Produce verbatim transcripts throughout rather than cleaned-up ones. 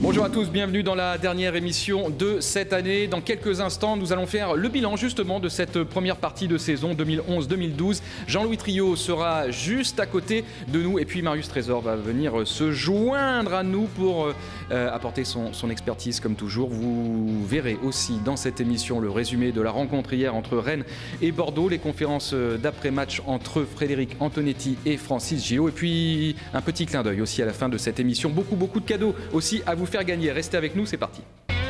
Bonjour à tous, bienvenue dans la dernière émission de cette année. Dans quelques instants, nous allons faire le bilan justement de cette première partie de saison deux mille onze deux mille douze. Jean-Louis Triot sera juste à côté de nous et puis Marius Trésor va venir se joindre à nous pour euh, apporter son, son expertise comme toujours. Vous verrez aussi dans cette émission le résumé de la rencontre hier entre Rennes et Bordeaux, les conférences d'après-match entre Frédéric Antonetti et Francis Gillot et puis un petit clin d'œil aussi à la fin de cette émission. Beaucoup, beaucoup de cadeaux aussi à vous faire gagner. Restez avec nous, c'est parti.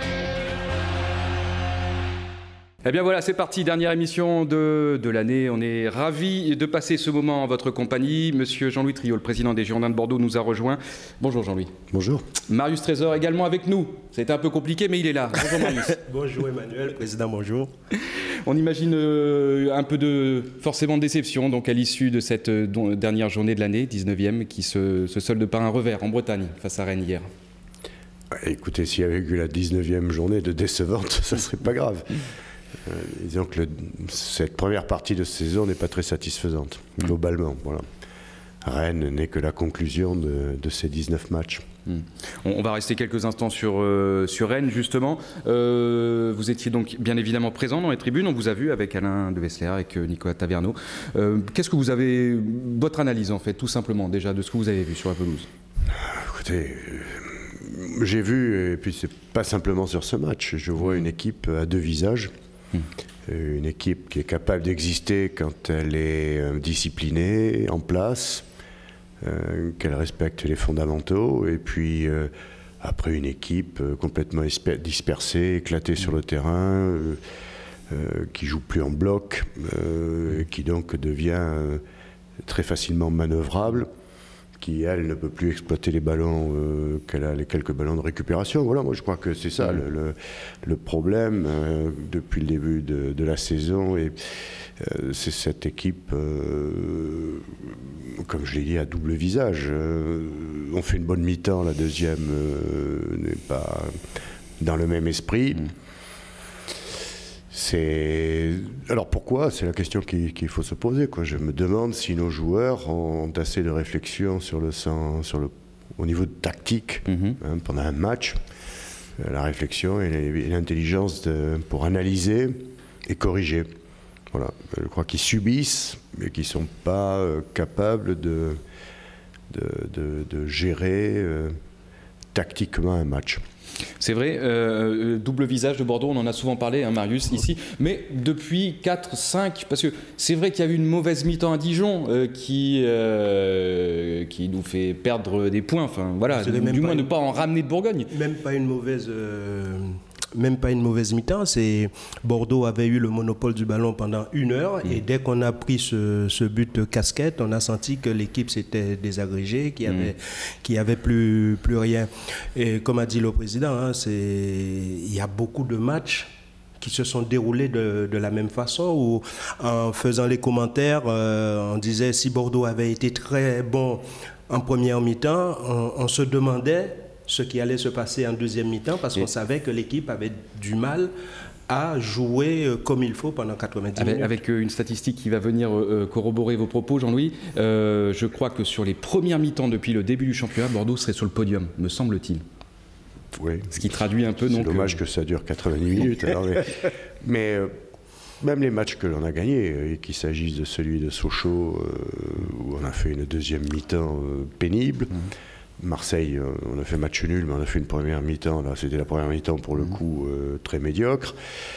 Eh bien voilà, c'est parti, dernière émission de, de l'année. On est ravis de passer ce moment en votre compagnie. Monsieur Jean-Louis Triot, le président des Girondins de Bordeaux, nous a rejoint. Bonjour Jean-Louis. Bonjour. Marius Trésor également avec nous. C'était un peu compliqué, mais il est là. Bonjour Marius. Bonjour Emmanuel, président, bonjour. On imagine euh, un peu de, forcément de déception donc, à l'issue de cette euh, dernière journée de l'année, dix-neuvième, qui se, se solde par un revers en Bretagne face à Rennes hier. Écoutez, s'il y avait eu la dix-neuvième journée de décevante, ça ne serait pas grave. Euh, disons que le, cette première partie de saison n'est pas très satisfaisante, globalement. Voilà. Rennes n'est que la conclusion de, de ces dix-neuf matchs. Mmh. On, on va rester quelques instants sur, euh, sur Rennes, justement. Euh, vous étiez donc bien évidemment présent dans les tribunes. On vous a vu avec Alain De Vesler, avec Nicolas Taverneau. Euh, Qu'est-ce que vous avez, votre analyse en fait, tout simplement, déjà, de ce que vous avez vu sur la pelouse? Écoutez, j'ai vu, et puis c'est pas simplement sur ce match, je vois une équipe à deux visages. Mmh. Une équipe qui est capable d'exister quand elle est disciplinée, en place, euh, qu'elle respecte les fondamentaux, et puis euh, après une équipe euh, complètement dispersée, éclatée mmh. sur le terrain, euh, euh, qui joue plus en bloc, euh, et qui donc devient euh, très facilement manœuvrable, qui, elle, ne peut plus exploiter les ballons, euh, qu'elle a les quelques ballons de récupération. Voilà, moi je crois que c'est ça mmh. le, le, le problème euh, depuis le début de, de la saison. Et euh, c'est cette équipe, euh, comme je l'ai dit, à double visage. Euh, on fait une bonne mi-temps, la deuxième euh, n'est pas dans le même esprit. Mmh. C'est... Alors pourquoi? C'est la question qu'il qu'il faut se poser, quoi. Je me demande si nos joueurs ont assez de réflexion sur le, sur le, au niveau de tactique mm-hmm. hein, pendant un match. La réflexion et l'intelligence pour analyser et corriger. Voilà. Je crois qu'ils subissent, mais qu'ils ne sont pas euh, capables de, de, de, de gérer euh, tactiquement un match. C'est vrai, euh, double visage de Bordeaux, on en a souvent parlé, hein, Marius, ici, mais depuis quatre cinq, parce que c'est vrai qu'il y a eu une mauvaise mi-temps à Dijon euh, qui, euh, qui nous fait perdre des points, enfin voilà, du, du moins une, ne pas en ramener de Bourgogne. Même pas une mauvaise... Euh... Même pas une mauvaise mi-temps, c'est Bordeaux avait eu le monopole du ballon pendant une heure mmh. et dès qu'on a pris ce, ce but de casquette, on a senti que l'équipe s'était désagrégée, qu'il n'y avait, mmh. qu'il y avait plus, plus rien. Et comme a dit le président, hein, il y a beaucoup de matchs qui se sont déroulés de, de la même façon, où en faisant les commentaires, euh, on disait si Bordeaux avait été très bon en première mi-temps, on, on se demandait ce qui allait se passer en deuxième mi-temps, parce qu'on savait que l'équipe avait du mal à jouer comme il faut pendant quatre-vingt-dix avec, minutes. Avec une statistique qui va venir euh, corroborer vos propos, Jean-Louis, euh, je crois que sur les premières mi-temps depuis le début du championnat, Bordeaux serait sur le podium, me semble-t-il. Oui. Ce qui traduit un peu... C'est dommage euh... que ça dure quatre-vingt-dix minutes. Alors, mais mais euh, même les matchs que l'on a gagnés, et qu'il s'agisse de celui de Sochaux, euh, où on a fait une deuxième mi-temps euh, pénible, mmh. Marseille, on a fait match nul, mais on a fait une première mi-temps. Là, c'était la première mi-temps pour le coup euh, très médiocre.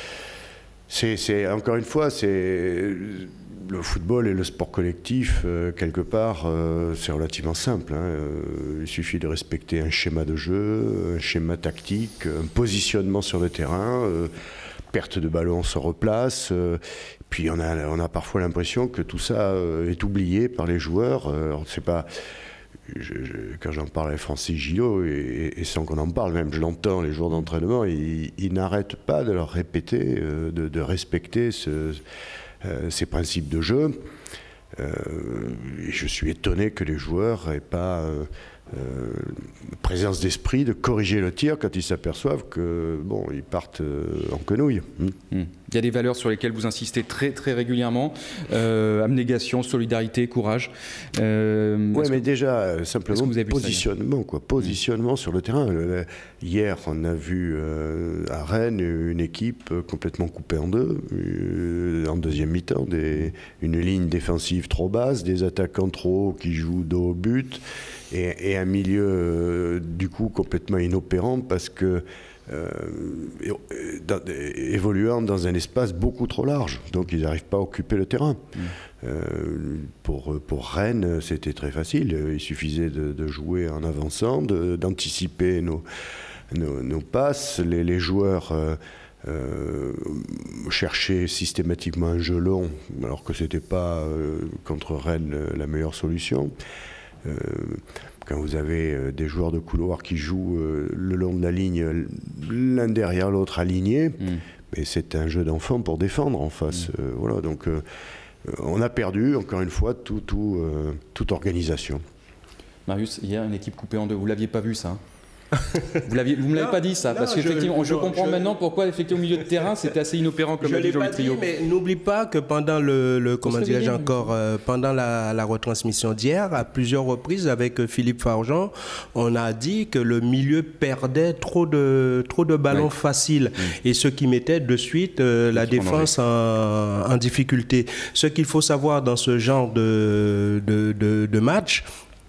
C'est, c'est encore une fois, c'est le football et le sport collectif euh, quelque part, euh, c'est relativement simple. Hein. Euh, il suffit de respecter un schéma de jeu, un schéma tactique, un positionnement sur le terrain. Euh, perte de ballon, on se replace. Euh, puis on a, on a parfois l'impression que tout ça euh, est oublié par les joueurs. Euh, on ne sait pas. Je, je, quand j'en parle avec Francis Gillot, et, et sans qu'on en parle, même je l'entends les jours d'entraînement, ils, ils n'arrêtent pas de leur répéter, euh, de, de respecter ce, euh, ces principes de jeu. Euh, et je suis étonné que les joueurs n'aient pas euh, euh, présence d'esprit de corriger le tir quand ils s'aperçoivent que bon, ils partent euh, en quenouille. Mmh. Mmh. Il y a des valeurs sur lesquelles vous insistez très très régulièrement, euh, abnégation, solidarité, courage. Euh, oui, mais que, déjà simplement positionnement, quoi, positionnement mmh. sur le terrain. Le, hier, on a vu euh, à Rennes une équipe complètement coupée en deux, euh, en deuxième mi-temps, des, une ligne défensive trop basse, des attaquants trop hauts qui jouent dos au but. Et, et un milieu, euh, du coup, complètement inopérant parce que euh, dans, évoluant dans un espace beaucoup trop large. Donc, ils n'arrivent pas à occuper le terrain. Mmh. Euh, pour, pour Rennes, c'était très facile. Il suffisait de, de jouer en avançant, de, d'anticiper nos, nos, nos passes. Les, les joueurs... Euh, Euh, chercher systématiquement un jeu long, alors que ce n'était pas euh, contre Rennes la meilleure solution. Euh, quand vous avez euh, des joueurs de couloir qui jouent euh, le long de la ligne, l'un derrière l'autre alignés, mmh. mais c'est un jeu d'enfant pour défendre en face. Mmh. Euh, voilà, donc euh, on a perdu, encore une fois, tout, tout, euh, toute organisation. Marius, hier, une équipe coupée en deux, vous ne l'aviez pas vu ça hein? Vous ne me l'avez pas dit ça, non, parce qu'effectivement, je, je comprends je, maintenant pourquoi effectivement au milieu de terrain c'était assez inopérant comme je l'ai pas dit, mais n'oublie pas que pendant le, le comment dirais-je encore, euh, pendant la, la retransmission d'hier, à plusieurs reprises avec Philippe Farjean, on a dit que le milieu perdait trop de trop de ballons oui. faciles oui. et ce qui mettait de suite euh, la défense en, en difficulté. Ce qu'il faut savoir dans ce genre de de, de, de match,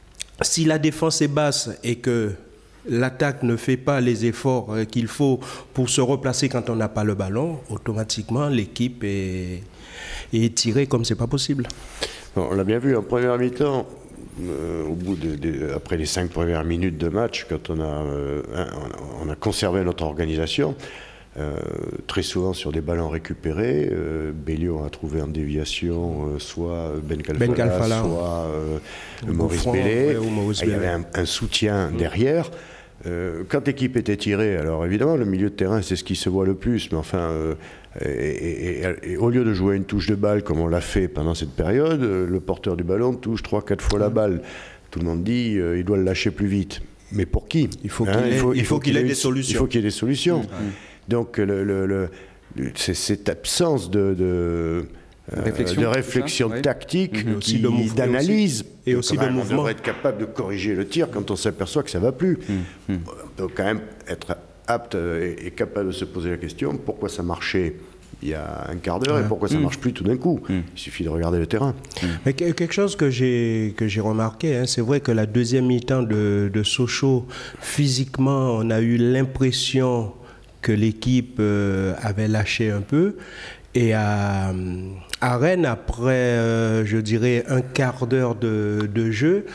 si la défense est basse et que l'attaque ne fait pas les efforts qu'il faut pour se replacer quand on n'a pas le ballon, automatiquement l'équipe est, est tirée comme c'est pas possible. Bon, on l'a bien vu en première mi-temps, euh, au bout de, de, après les cinq premières minutes de match, quand on a, euh, on a conservé notre organisation, euh, très souvent sur des ballons récupérés, euh, Béliot a trouvé en déviation euh, soit Ben Kalfala, ben Kalfala soit euh, Maurice Bellé. Ouais, il y avait un, un soutien mmh. derrière. Euh, quand l'équipe était tirée, alors évidemment le milieu de terrain c'est ce qui se voit le plus, mais enfin euh, et, et, et, et au lieu de jouer une touche de balle comme on l'a fait pendant cette période, euh, le porteur du ballon touche trois quatre fois la balle. Tout le monde dit euh, il doit le lâcher plus vite. Mais pour qui? Il faut qu'il hein, ait, il faut, il faut qu'il ait, ait des solutions. Il faut qu'il y ait des solutions. Mmh. Donc le, le, le, le, c'est cette absence de, de Euh, réflexion, de réflexion ça, tactique, mmh. qui, d'analyse, et aussi, et aussi de mouvement. On devrait être capable de corriger le tir quand on s'aperçoit que ça ne va plus. Mmh. On peut quand même être apte et, et capable de se poser la question pourquoi ça marchait il y a un quart d'heure ouais. et pourquoi ça ne mmh. marche plus tout d'un coup. Mmh. Il suffit de regarder le terrain. Mmh. Mais quelque chose que j'ai que j'ai remarqué, hein, c'est vrai que la deuxième mi-temps de, de Sochaux, physiquement, on a eu l'impression que l'équipe euh, avait lâché un peu. Et à, à Rennes, après, euh, je dirais, un quart d'heure de, de jeu,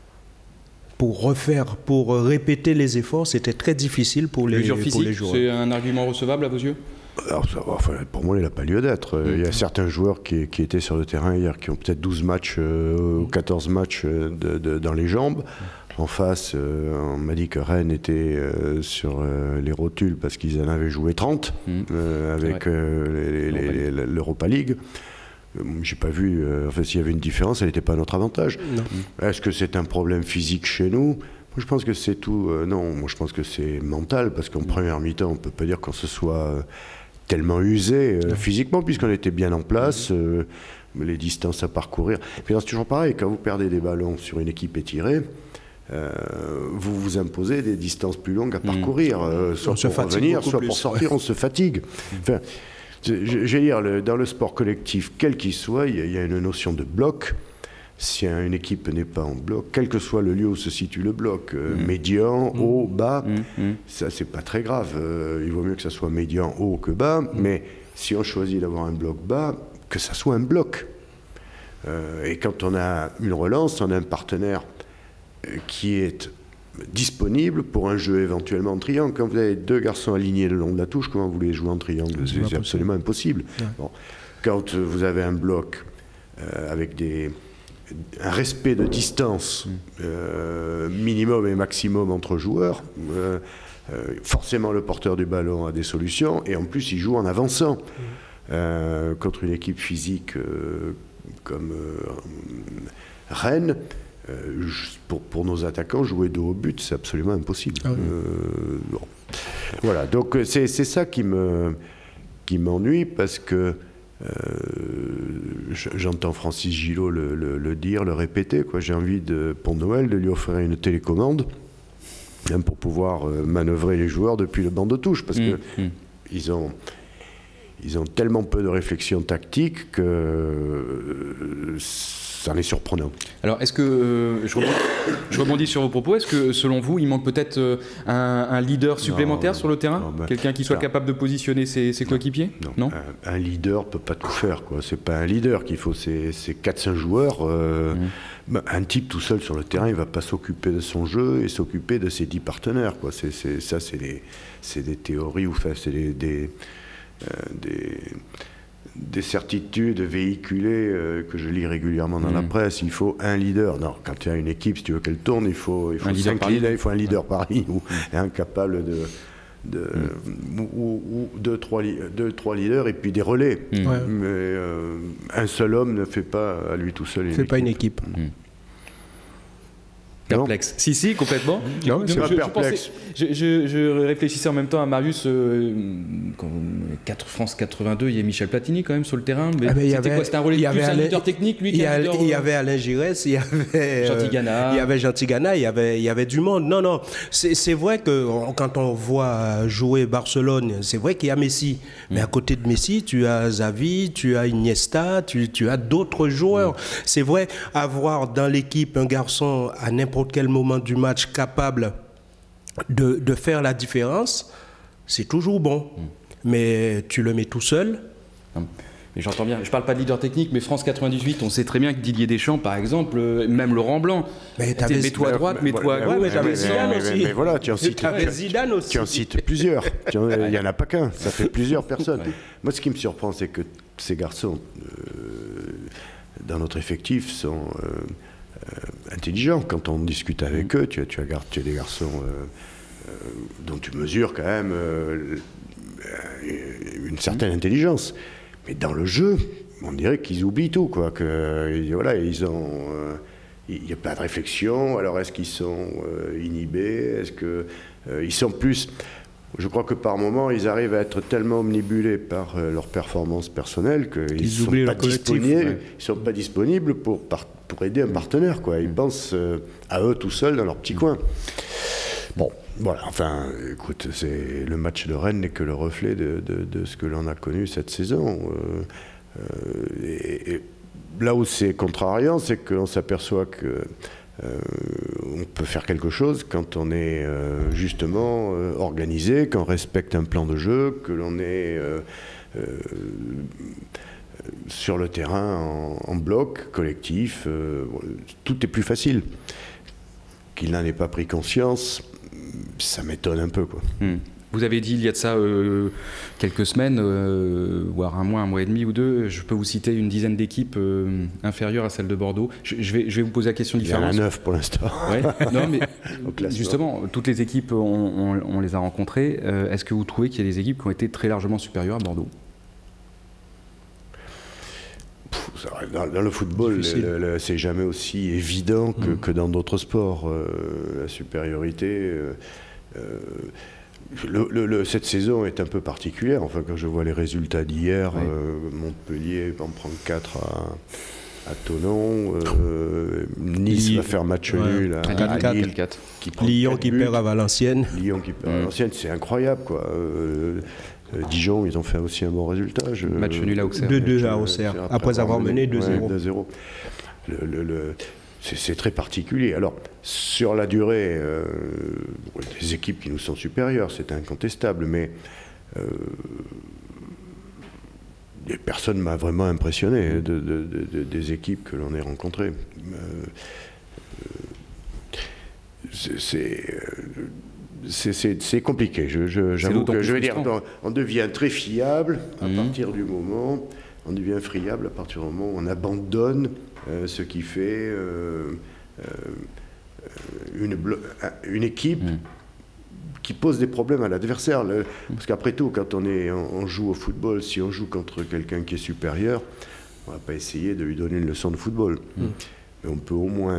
pour refaire, pour répéter les efforts, c'était très difficile pour les, pour les joueurs. C'est un argument recevable à vos yeux? Alors, ça, enfin, pour moi, il n'a pas lieu d'être. Mmh. Il y a certains joueurs qui, qui étaient sur le terrain hier, qui ont peut-être douze matchs euh, ou quatorze matchs de, de, dans les jambes. En face, euh, on m'a dit que Rennes était euh, sur euh, les rotules parce qu'ils en avaient joué trente mmh. euh, avec euh, l'Europa League. Euh, J'ai pas vu, euh, enfin, s'il y avait une différence, elle n'était pas à notre avantage. Est-ce que c'est un problème physique chez nous? Moi, je pense que c'est tout. Euh, non, moi, je pense que c'est mental parce qu'en mmh. première mi-temps, on ne peut pas dire qu'on se soit euh, tellement usé euh, physiquement puisqu'on était bien en place. Euh, les distances à parcourir. Puis c'est toujours pareil, quand vous perdez des ballons sur une équipe étirée, Euh, vous vous imposez des distances plus longues à parcourir, mmh. euh, soit pour revenir, soit plus, pour sortir, ouais. on se fatigue. Enfin, je vais dire, le, dans le sport collectif, quel qu'il soit, il y, y a une notion de bloc. Si une équipe n'est pas en bloc, quel que soit le lieu où se situe le bloc, euh, mmh. médian, mmh. haut, bas, mmh. ça c'est pas très grave. Euh, il vaut mieux que ça soit médian, haut que bas, mmh. mais si on choisit d'avoir un bloc bas, que ça soit un bloc. Euh, et quand on a une relance, on a un partenaire qui est disponible pour un jeu éventuellement en triangle. Quand vous avez deux garçons alignés le long de la touche, comment vous voulez jouer en triangle? C'est absolument impossible. Ouais. Bon. Quand vous avez un bloc euh, avec des, un respect de distance mm. euh, minimum et maximum entre joueurs, euh, euh, forcément le porteur du ballon a des solutions et en plus il joue en avançant. Mm. Euh, contre une équipe physique euh, comme euh, Rennes, euh, pour, pour nos attaquants, jouer dos au but, c'est absolument impossible. Ah oui. euh, bon. Voilà, donc c'est ça qui me qui m'ennuie parce que euh, j'entends Francis Gillot le, le, le dire, le répéter. J'ai envie de, pour Noël de lui offrir une télécommande même pour pouvoir euh, manœuvrer les joueurs depuis le banc de touche parce mmh, que mmh. ils ont ils ont tellement peu de réflexion tactique que euh, ça en est surprenant. Alors, est-ce que, euh, je, rebondis, je rebondis sur vos propos, est-ce que, selon vous, il manque peut-être euh, un, un leader supplémentaire non, sur le terrain ben, Quelqu'un qui soit non. capable de positionner ses, ses coéquipiers Non, non, non. Un, un leader ne peut pas tout faire, quoi. C'est pas un leader qu'il faut, c'est quatre cinq joueurs. Euh, mmh. ben, un type tout seul sur le terrain, il ne va pas s'occuper de son jeu et s'occuper de ses dix partenaires, quoi. C'est, c'est, ça, c'est des, des théories, ou enfin, c'est des... des, euh, des des certitudes véhiculées euh, que je lis régulièrement dans mmh. la presse. Il faut un leader. Non, quand tu as une équipe, si tu veux qu'elle tourne, il faut, il faut cinq leaders, il faut un leader par ligne ou mmh. incapable de, de mmh. ou, ou deux, trois, deux, trois leaders et puis des relais. Mmh. Ouais. Mais euh, un seul homme ne fait pas à lui tout seul une fait équipe. pas une équipe. Mmh. Perplexe. Si, si, complètement. Non, c'est pas je, perplexe. Je, pensais, je, je, je réfléchissais en même temps à Marius. Euh, quatre, France quatre-vingt-deux, il y a Michel Platini quand même sur le terrain. Mais ah ben, c'était quoi? C'était un relais de plus, un leader technique, lui. Il y, a, il y avait Alain Giresse, il y avait Gentil-Gana. Euh, il y avait Gentil-Gana, il y avait, il y avait du monde. Non, non. C'est vrai que quand on voit jouer Barcelone, c'est vrai qu'il y a Messi. Mm. Mais à côté de Messi, tu as Xavi, tu as Iniesta, tu, tu as d'autres joueurs. Mm. C'est vrai, avoir dans l'équipe un garçon à n'importe quel moment du match capable de, de faire la différence, c'est toujours bon. Mmh. Mais tu le mets tout seul. Hum. Mais j'entends bien, je ne parle pas de leader technique, mais France quatre-vingt-dix-huit, on sait très bien que Didier Deschamps, par exemple, même Laurent Blanc, mets-toi à droite, mets-toi à gauche. Mais Zidane aussi. Mais voilà, tu en cites, Zidane aussi. Tu en cites plusieurs. Il n'y en a pas qu'un, ça fait plusieurs personnes. Ouais. Moi, ce qui me surprend, c'est que ces garçons, euh, dans notre effectif, sont... Euh, Euh, intelligents. Quand on discute avec mmh. eux, tu as, tu, as, tu as des garçons euh, euh, dont tu mesures quand même euh, une certaine mmh. intelligence. Mais dans le jeu, on dirait qu'ils oublient tout, quoi. Que, voilà, ils ont... Euh, il n'y a pas de réflexion. Alors, est-ce qu'ils sont euh, inhibés? Est-ce qu'ils euh, sont plus... Je crois que par moment, ils arrivent à être tellement omnibulés par euh, leur performance personnelle qu'ils ne sont, ouais. sont pas disponibles pour, par, pour aider un partenaire, quoi. Ils mmh. pensent euh, à eux tout seuls dans leur petit mmh. coin. Bon, voilà, enfin, écoute, le match de Rennes n'est que le reflet de, de, de ce que l'on a connu cette saison. Euh, euh, et, et là où c'est contrariant, c'est qu'on s'aperçoit que Euh, on peut faire quelque chose quand on est euh, justement euh, organisé, qu'on respecte un plan de jeu, que l'on est euh, euh, sur le terrain en, en bloc, collectif. Euh, tout est plus facile. Qu'il n'en ait pas pris conscience, ça m'étonne un peu, quoi. Mmh. Vous avez dit il y a de ça euh, quelques semaines, euh, voire un mois, un mois et demi ou deux, je peux vous citer une dizaine d'équipes euh, inférieures à celle de Bordeaux. Je, je, vais, je vais vous poser la question différente. Il y en a neuf pour l'instant. Ouais. Non, mais justement, toutes les équipes, on, on, on les a rencontrées. Euh, Est-ce que vous trouvez qu'il y a des équipes qui ont été très largement supérieures à Bordeaux? Dans, dans le football, c'est jamais aussi évident que, mmh. que dans d'autres sports. Euh, la supériorité... Euh, euh, Le, le, le, cette saison est un peu particulière. Enfin, quand je vois les résultats d'hier, oui. euh, Montpellier en prend quatre à, à Thonon, euh, Nice Lille. va faire match ouais. nul à, à Lille, quatre. Qui Lyon qui perd à Valenciennes. Lyon qui perd mmh. à Valenciennes, c'est incroyable, quoi. Euh, euh, Dijon, ils ont fait aussi un bon résultat. Je, match nul à Auxerre. deux deux à Auxerre, après, après avoir mené deux zéro. Ouais, le, le, le, c'est très particulier. Alors, sur la durée, euh, des équipes qui nous sont supérieures, c'est incontestable, mais euh, personne ne m'a vraiment impressionné de, de, de, de, des équipes que l'on ait rencontrées. Euh, c'est compliqué. Je, je, J'avoue que je veux dire, on, on devient très fiable à mmh. partir du moment, on devient friable à partir du moment où on abandonne Euh, ce qui fait euh, euh, une, une équipe mmh. qui pose des problèmes à l'adversaire. Mmh. Parce qu'après tout, quand on, est, on, on joue au football, si on joue contre quelqu'un qui est supérieur, on ne va pas essayer de lui donner une leçon de football. Mmh. Mais on peut au moins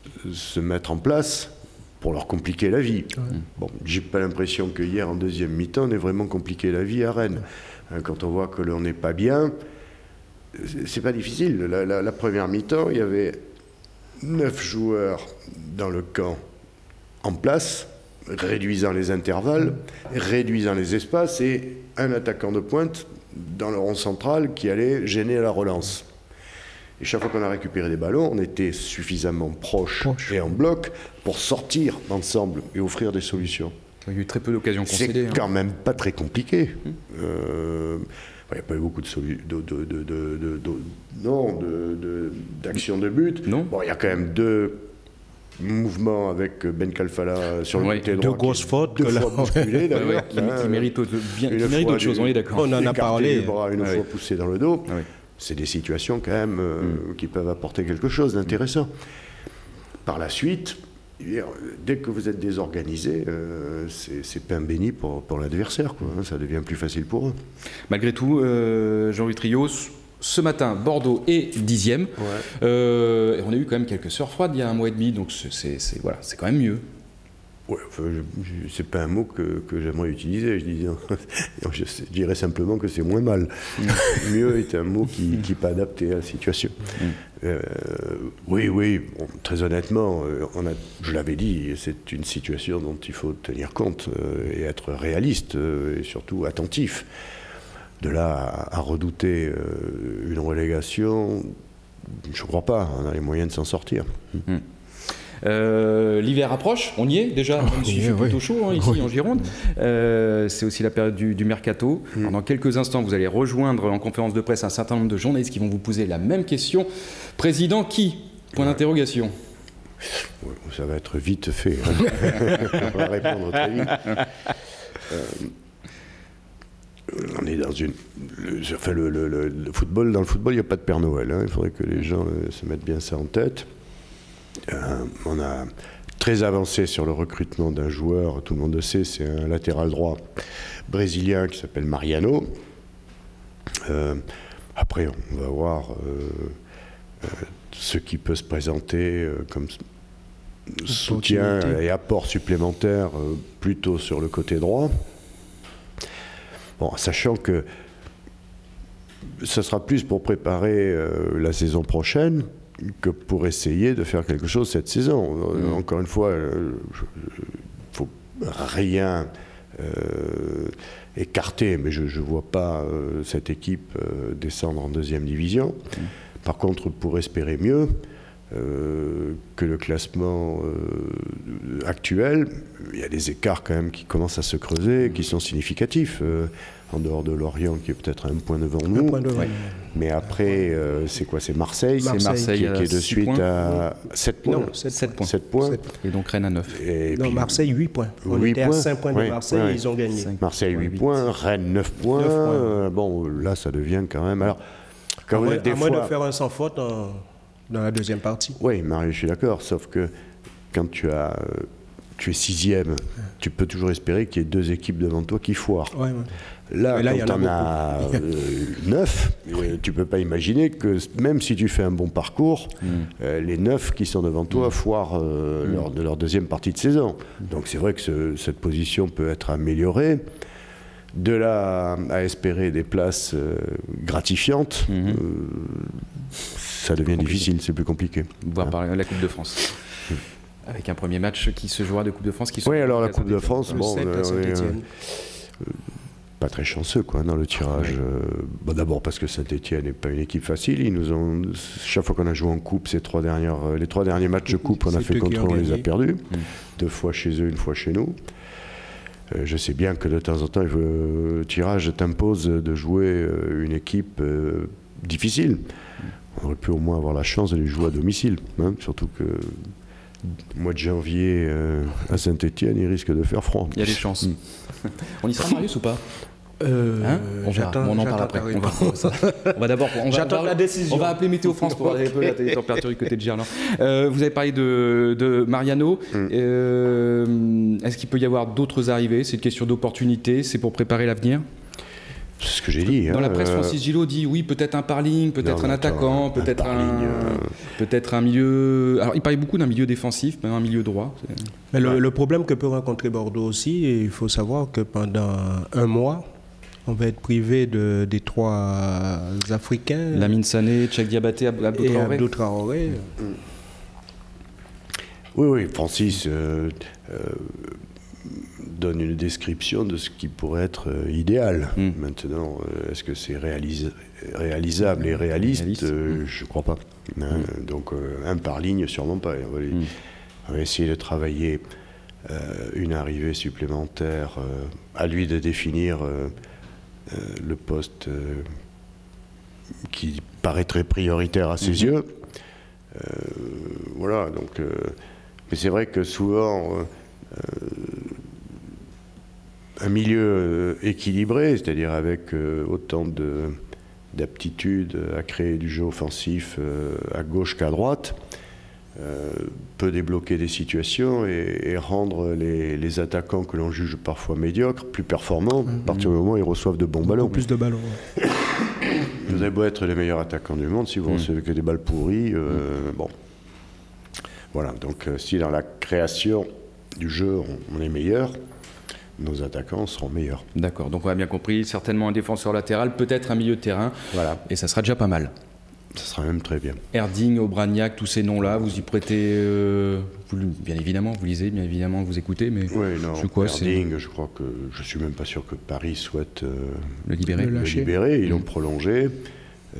se mettre en place pour leur compliquer la vie. Ouais. Bon, j'ai pas l'impression que hier, en deuxième mi-temps, on ait vraiment compliqué la vie à Rennes. Ouais. Quand on voit que l'on n'est pas bien, c'est pas difficile. La, la, la première mi-temps, il y avait neuf joueurs dans le camp en place, réduisant les intervalles, réduisant les espaces, et un attaquant de pointe dans le rond central qui allait gêner la relance. Et chaque fois qu'on a récupéré des ballons, on était suffisamment proche, proche. et en bloc pour sortir ensemble et offrir des solutions. Il y a eu très peu d'occasions concédées. C'est quand hein. même pas très compliqué. Hum. Euh, il n'y a pas eu beaucoup de solutions. De, de, de, de, de, de, non, d'actions de, de, de but. Non. Bon, il y a quand même deux mouvements avec Ben Kalfala sur le oui, côté droit. Deux grosses fautes. Deux fois bousculées, d'ailleurs. Ouais, qui, hein, qui méritent d'autres choses, on est d'accord. On en a parlé. Bras, une ah, fois oui. poussé dans le dos. Ah, oui. C'est des situations quand même euh, mm. qui peuvent apporter quelque chose d'intéressant. Par la suite, dès que vous êtes désorganisé, euh, c'est pain béni pour, pour l'adversaire, hein, ça devient plus facile pour eux. Malgré tout, euh, Jean-Louis Triot, ce matin, Bordeaux est dixième. Ouais. Euh, et on a eu quand même quelques sueurs froides il y a un mois et demi, donc c'est voilà, c'est quand même mieux. Ouais, enfin, c'est pas un mot que, que j'aimerais utiliser. Je, dis, je, je dirais simplement que c'est moins mal. Mmh. Mieux est un mot qui n'est mmh. pas adapté à la situation. Mmh. Euh, oui, oui, bon, très honnêtement, on a, je l'avais dit, c'est une situation dont il faut tenir compte euh, et être réaliste euh, et surtout attentif. De là à, à redouter euh, une relégation, je ne crois pas. On a les moyens de s'en sortir. Mmh. Euh, L'hiver approche, on y est déjà, même si il fait plutôt chaud hein, ici oui. en Gironde. Euh, c'est aussi la période du, du mercato. Mm. Alors, dans quelques instants, vous allez rejoindre en conférence de presse un certain nombre de journalistes qui vont vous poser la même question. Président qui? Point ouais. d'interrogation. Ouais, ça va être vite fait. Hein. On va répondre très vite. Euh, on est dans une. Le, enfin, le, le, le, le football, dans le football, il n'y a pas de Père Noël. Hein. Il faudrait que les gens euh, se mettent bien ça en tête. Euh, on a très avancé sur le recrutement d'un joueur, tout le monde le sait, c'est un latéral droit brésilien qui s'appelle Mariano. Euh, après, on va voir euh, euh, ce qui peut se présenter euh, comme soutien et apport supplémentaire euh, plutôt sur le côté droit. Bon, sachant que ce sera plus pour préparer euh, la saison prochaine que pour essayer de faire quelque chose cette saison. Mmh. Encore une fois, il euh, ne faut rien euh, écarter, mais je ne vois pas euh, cette équipe euh, descendre en deuxième division. Mmh. Par contre, pour espérer mieux euh, que le classement euh, actuel, il y a des écarts quand même qui commencent à se creuser, mmh. qui sont significatifs. Euh, en dehors de Lorient qui est peut-être un point devant nous, point devant. Ouais. mais après euh, c'est quoi, c'est Marseille, Marseille, Marseille qui, qui est de suite points. à sept points. Non, sept points. sept points. Et donc Rennes à neuf. Et non, puis, Marseille huit points. On était points. à cinq points de ouais, Marseille ouais, et ils ont gagné. Marseille huit points, Rennes neuf points. neuf points. Euh, bon, là ça devient quand même. Alors, quand à vous moins, êtes des à fois... moins de faire un sans faute en, dans la deuxième partie. Oui, Marie, je suis d'accord, sauf que quand tu as. Euh, tu es sixième, ouais. tu peux toujours espérer qu'il y ait deux équipes devant toi qui foirent. Ouais, ouais. Là, là, quand on a euh, neuf, euh, tu ne peux pas imaginer que même si tu fais un bon parcours, mm. euh, les neuf qui sont devant toi mm. foirent euh, mm. leur, de leur deuxième partie de saison. Mm. Donc c'est vrai que ce, cette position peut être améliorée. De là à espérer des places euh, gratifiantes, mm-hmm. euh, ça devient difficile, c'est plus compliqué. Voir par la Coupe de France. Mm. Avec un premier match qui se jouera de Coupe de France. Qui oui, alors la Coupe de France, bon, sept à Saint-Étienne. Euh, pas très chanceux quoi, dans le tirage. Ouais. Euh, bon, d'abord parce que Saint-Étienne n'est pas une équipe facile. Ils nous ont, chaque fois qu'on a joué en coupe, ces trois dernières, les trois derniers matchs de coupe, on a fait contre eux, on les a perdus. Mmh. Deux fois chez eux, une fois chez nous. Euh, je sais bien que de temps en temps, le tirage t'impose de jouer une équipe euh, difficile. Mmh. On aurait pu au moins avoir la chance de les jouer à domicile, hein, surtout que mois de janvier euh, à Saint-Étienne, il risque de faire froid. Il y a des chances. Mmh. On y sera, Marius, ou pas? Euh, hein on, on en parle après. On va, on va d'abord. J'attends la décision. On va appeler Météo France pour regarder un peu la température du côté de Gerland. Euh, vous avez parlé de, de Mariano. Mm. Euh, Est-ce qu'il peut y avoir d'autres arrivées? C'est une question d'opportunité. C'est pour préparer l'avenir? C'est ce que j'ai dit. Dans hein, la presse, euh, Francis Gillot dit oui, peut-être un parling, peut-être non, un attaquant, un peut-être un, parling, euh, peut-être un milieu. Alors, il parlait beaucoup d'un milieu défensif, mais un milieu droit. Mais le, le problème que peut rencontrer Bordeaux aussi, et il faut savoir que pendant un mois, on va être privé de, des trois Africains. Lamine Sané, Cheikh Diabaté, Abdou et Traoré. Abdou Traoré. Mmh. Oui, oui, Francis euh, euh, donne une description de ce qui pourrait être euh, idéal. Mmh. Maintenant, euh, est-ce que c'est réalis réalisable et réaliste, réaliste. euh, Mmh. Je ne crois pas. Hein, mmh. Donc, euh, un par ligne, sûrement pas. On va, mmh. on va essayer de travailler euh, une arrivée supplémentaire, euh, à lui de définir euh, euh, le poste euh, qui paraîtrait prioritaire à ses mmh. yeux. Euh, voilà, donc... Euh, mais c'est vrai que souvent, euh, un milieu euh, équilibré, c'est-à-dire avec euh, autant d'aptitude à créer du jeu offensif euh, à gauche qu'à droite, euh, peut débloquer des situations et, et rendre les, les attaquants que l'on juge parfois médiocres plus performants mmh. à partir du moment où ils reçoivent de bons Beaucoup ballons. Plus de ballons. Ouais. Vous avez beau être les meilleurs attaquants du monde, si vous mmh. recevez que des balles pourries, euh, mmh. bon. Voilà, donc euh, si dans la création du jeu on, on est meilleur, nos attaquants seront meilleurs. D'accord, donc on a bien compris, certainement un défenseur latéral, peut-être un milieu de terrain, voilà. Et ça sera déjà pas mal. Ça sera même très bien. Erding, Obraniak, tous ces noms-là, vous y prêtez, euh, vous, bien évidemment, vous lisez, bien évidemment, vous écoutez, mais oui, non, je, quoi, Erding, je crois que je suis même pas sûr que Paris souhaite euh, le libérer. Le, le libérer, ils l'ont mmh. prolongé. Euh,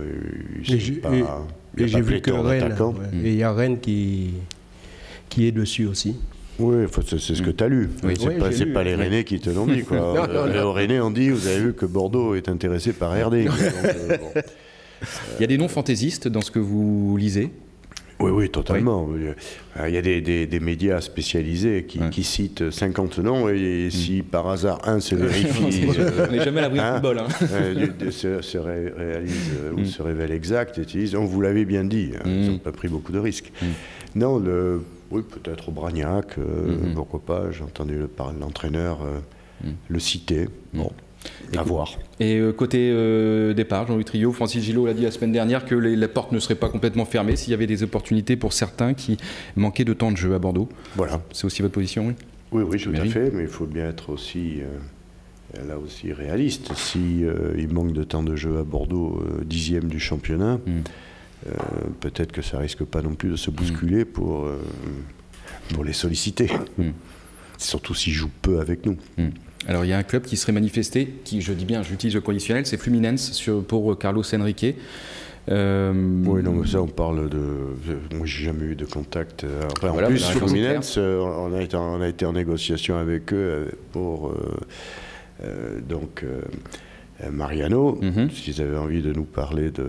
et pas, et j'ai vu que Rennes, ouais. mmh. et il y a Rennes qui, qui est dessus aussi. Oui, c'est ce que tu as lu. Oui, c'est oui, pas, lu, pas les oui. Rennais qui te l'ont dit. Quoi. non, non, les non. Rennais ont dit, vous avez vu que Bordeaux est intéressé par Erding. Donc, euh, bon. Il y a des noms fantaisistes dans ce que vous lisez? Oui, oui, totalement. Oui. Il y a des, des, des médias spécialisés qui, ouais. qui citent cinquante noms et, et si mmh. par hasard un se vérifie... euh, on n'est jamais à l'abri du bol. Hein. Euh, se, se ré, réalise euh, mmh. ou se révèle exact, et ils disent, on vous l'avait bien dit, hein, mmh. ils n'ont pas pris beaucoup de risques. Mmh. Non, le, oui, peut-être Obraniak, euh, mmh. pourquoi pas, j'ai entendu l'entraîneur euh, mmh. le citer. Bon. Et à voir. Et euh, côté euh, départ, Jean-Louis Trio, Francis Gillot l'a dit la semaine dernière que les, les portes ne seraient pas complètement fermées s'il y avait des opportunités pour certains qui manquaient de temps de jeu à Bordeaux. Voilà. C'est aussi votre position, oui? Oui, oui, tout à fait, mais il faut bien être aussi, euh, là aussi réaliste. Si euh, il manque de temps de jeu à Bordeaux, euh, dixième du championnat, mm. euh, peut-être que ça risque pas non plus de se bousculer mm. pour, euh, pour les solliciter. Mm. Surtout s'ils jouent peu avec nous. Mm. Alors il y a un club qui serait manifesté, qui, je dis bien, j'utilise le conditionnel, c'est Fluminense sur, pour Carlos Henrique. Euh... Oui, non, mais ça, on parle de... Moi, j'ai jamais eu de contact. Enfin, voilà, en plus, Fluminense, on a, été en, on a été en négociation avec eux pour... Euh, euh, donc, euh, Mariano, mm-hmm. s'ils avaient envie de nous parler de...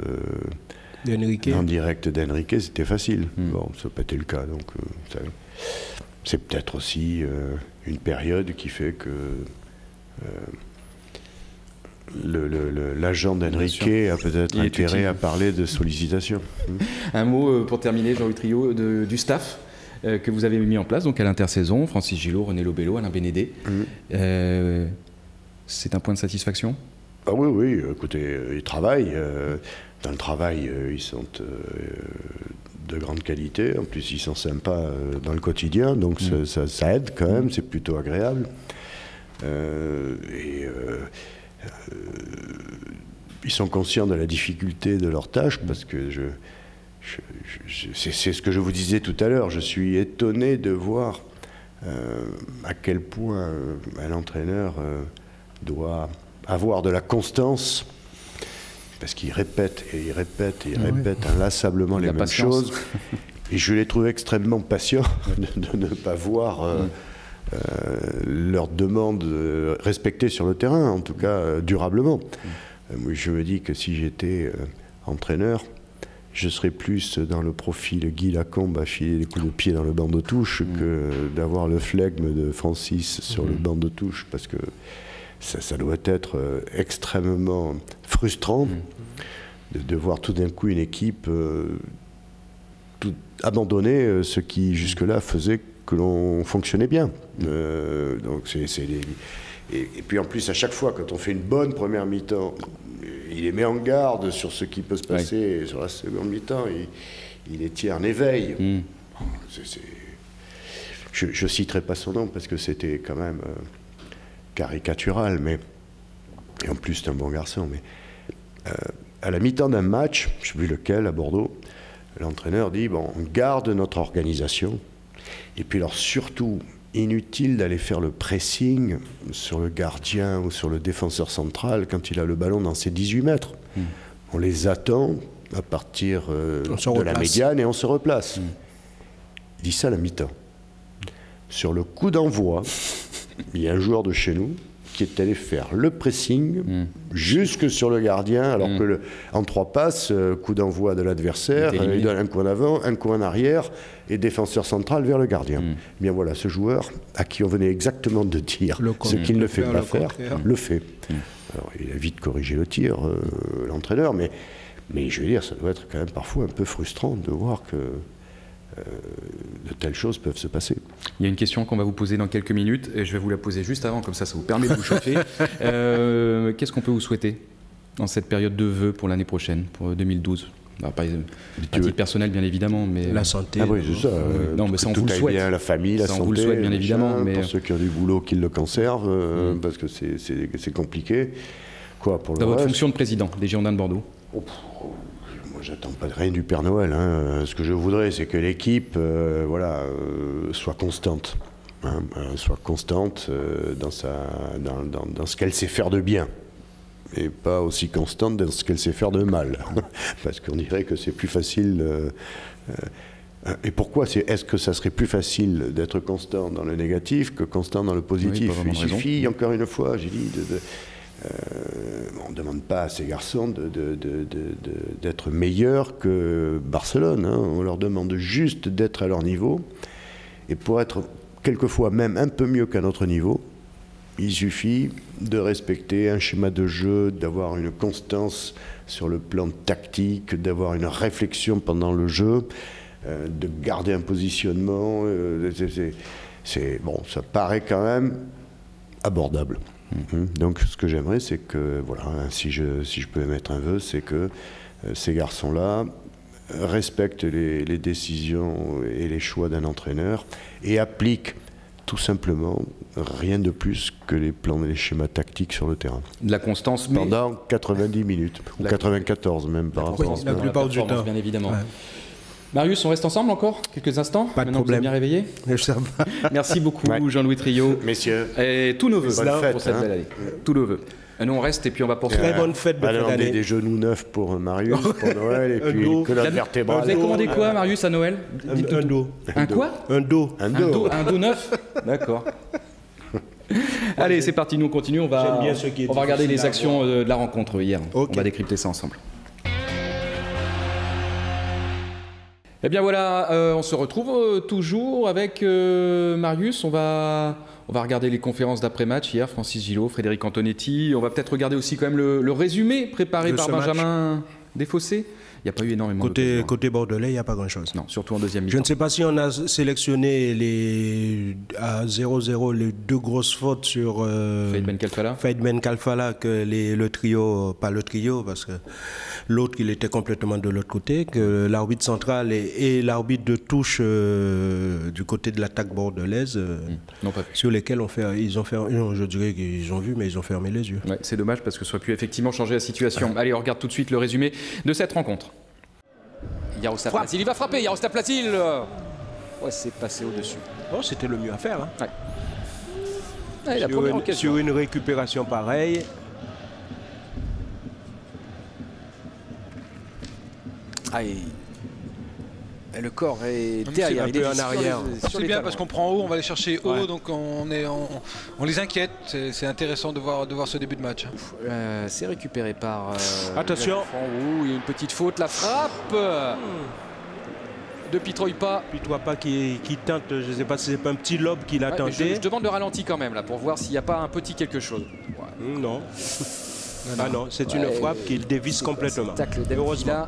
en direct d'Henrique, c'était facile. Mm. Bon, ça n'a pas été le cas, donc... Euh, c'est peut-être aussi euh, une période qui fait que... Euh, l'agent d'Henrique a peut-être intérêt à parler de sollicitation. Un mot euh, pour terminer, Jean-Louis Trio, de, du staff euh, que vous avez mis en place donc à l'intersaison, Francis Gillot, René Lobello, Alain Bénédé. Mmh. Euh, c'est un point de satisfaction? Ah oui, oui, écoutez, ils travaillent. Euh, dans le travail, euh, ils sont euh, de grande qualité. En plus, ils sont sympas euh, dans le quotidien, donc mmh. ça, ça, ça aide quand même, c'est plutôt agréable. Euh, et euh, euh, ils sont conscients de la difficulté de leur tâche parce que je, je, je, c'est ce que je vous disais tout à l'heure, je suis étonné de voir euh, à quel point euh, un entraîneur euh, doit avoir de la constance parce qu'il répète et il répète et il oui. répète inlassablement les mêmes patience. choses et je les trouve extrêmement patients de, de ne pas voir euh, oui. Euh, leurs demandes euh, respectées sur le terrain, en tout cas euh, durablement. Euh, moi, je me dis que si j'étais euh, entraîneur, je serais plus dans le profil Guy Lacombe à filer des coups de pied dans le banc de touche mmh. que d'avoir le flegme de Francis sur mmh. le banc de touche, parce que ça, ça doit être euh, extrêmement frustrant mmh. de, de voir tout d'un coup une équipe euh, tout abandonner euh, ce qui jusque-là faisait que l'on fonctionnait bien. Euh, donc c'est, c'est des... et, et puis en plus, à chaque fois, quand on fait une bonne première mi-temps, il les met en garde sur ce qui peut se passer ouais. sur la seconde mi-temps. Il, il les tient en éveil. Mm. C'est, c'est... Je ne citerai pas son nom parce que c'était quand même euh, caricatural, mais et en plus c'est un bon garçon. Mais euh, à la mi-temps d'un match, je ne sais plus lequel, à Bordeaux, l'entraîneur dit bon, on garde notre organisation. Et puis alors surtout, inutile d'aller faire le pressing sur le gardien ou sur le défenseur central quand il a le ballon dans ses dix-huit mètres. Mmh. On les attend à partir euh, de replace. la médiane et on se replace. Mmh. Il dit ça à la mi-temps. Sur le coup d'envoi, il y a un joueur de chez nous qui est allé faire le pressing mmh. jusque sur le gardien, alors mmh. que le, en trois passes, euh, coup d'envoi de l'adversaire, euh, il donne un coup en avant, un coup en arrière, et défenseur central vers le gardien. Mmh. Bien voilà, ce joueur à qui on venait exactement de dire le ce qu'il ne fait pas faire, faire le fait. Mmh. Alors il a vite corrigé le tir, euh, l'entraîneur, mais, mais je veux dire, ça doit être quand même parfois un peu frustrant de voir que Euh, de telles choses peuvent se passer. Il y a une question qu'on va vous poser dans quelques minutes, et je vais vous la poser juste avant, comme ça, ça vous permet de vous chauffer. Euh, qu'est-ce qu'on peut vous souhaiter dans cette période de vœux pour l'année prochaine, pour deux mille douze? Alors, pas à titre personnel, bien évidemment, mais la santé. Ah oui, c'est ça. Euh, non, mais ça on vous le souhaite. Bien, la famille, la ça, santé. On vous le souhaite, bien évidemment. Chien, mais... Pour ceux qui ont du boulot, qu'ils le conservent, euh, mmh. parce que c'est, c'est, c'est compliqué. Quoi pour le Dans reste, votre fonction de président des Girondins de Bordeaux? oh, J'attends pas de rien du Père Noël. Hein. Ce que je voudrais, c'est que l'équipe euh, voilà, euh, soit constante. Hein, euh, soit constante euh, dans, sa, dans, dans, dans ce qu'elle sait faire de bien. Et pas aussi constante dans ce qu'elle sait faire de mal. Parce qu'on dirait que c'est plus facile. Euh, euh, et pourquoi c'est, est-ce que ça serait plus facile d'être constant dans le négatif que constant dans le positif? Oui, il suffit, raison. Encore une fois, j'ai dit, de, de Euh, on ne demande pas à ces garçons de, de, de, de, de, d'être meilleurs que Barcelone. Hein. On leur demande juste d'être à leur niveau. Et pour être quelquefois même un peu mieux qu'à notre niveau, il suffit de respecter un schéma de jeu, d'avoir une constance sur le plan tactique, d'avoir une réflexion pendant le jeu, euh, de garder un positionnement. Euh, c'est, c'est, c'est, bon, ça paraît quand même abordable. Donc ce que j'aimerais, c'est que, voilà, si je, si je peux émettre un vœu, c'est que euh, ces garçons-là respectent les, les décisions et les choix d'un entraîneur et appliquent tout simplement rien de plus que les plans et les schémas tactiques sur le terrain. De la constance pendant mais... quatre-vingt-dix minutes, ou la... quatre-vingt-quatorze même par rapport à la plupart du temps. Bien évidemment. Ouais. Marius, on reste ensemble encore quelques instants? Pas de Maintenant problème. Vous êtes bien réveillé? Merci beaucoup, ouais. Jean-Louis Trio. Messieurs. Et tous nos vœux fête, pour cette hein. belle année. Tous nos vœux. Et nous, on reste et puis on va poursuivre. Très bonne fête de fin d'année. On a des genoux neufs pour Marius, pour Noël, et puis une colonne vertébrale. Vous avez commandé quoi, Marius, à Noël? Un, un dos. Un quoi? Un dos. Un dos. Un dos, un dos neuf? D'accord. Allez, c'est parti, nous on continue. On va, on va regarder les actions de la rencontre hier. Okay. On va décrypter ça ensemble. Eh bien voilà, euh, on se retrouve euh, toujours avec euh, Marius. On va, on va regarder les conférences d'après-match hier, Francis Gillot, Frédéric Antonetti. On va peut-être regarder aussi quand même le, le résumé préparé de par Benjamin Desfossés. Il n'y a pas eu énormément côté, côté bordelais, il n'y a pas grand-chose. Non, surtout en deuxième mi-temps. Je ne sais pas si on a sélectionné les, à zéro zéro les deux grosses fautes sur euh, Faïd Ben Kalfala. Faïd Ben Kalfala, que les, le trio, pas le trio, parce que l'autre, il était complètement de l'autre côté, que l'arbitre central et, et l'arbitre de touche euh, du côté de l'attaque bordelaise, euh, mmh. non, pas sur lesquels on fait, ils ont fait, non, je dirais qu'ils ont vu, mais ils ont fermé les yeux. Ouais, c'est dommage parce que ça aurait pu effectivement changer la situation. Ah. Allez, on regarde tout de suite le résumé de cette rencontre. Yaroslav Platil, il va frapper, Yaroslav Platil. Ouais, c'est passé au-dessus. Oh, c'était le mieux à faire. Hein. Ouais. Ouais, la sur, une, sur une récupération pareille. Aïe. Et le corps est derrière, il est en arrière. C'est bien parce qu'on prend haut, on va aller chercher haut, ouais. donc on, est, on, on les inquiète. C'est intéressant de voir, de voir ce début de match. Euh, c'est récupéré par. Euh, Attention. Ouh, il y a une petite faute, la frappe hmm. de Pitroipa. Pitroipa qui, qui tente, je ne sais pas si c'est pas un petit lobe qu'il a ouais, tenté. Je, je demande le ralenti quand même là pour voir s'il n'y a pas un petit quelque chose. Ouais. Non. non. Ah non, c'est ouais, une frappe qu'il dévisse complètement. Heureusement.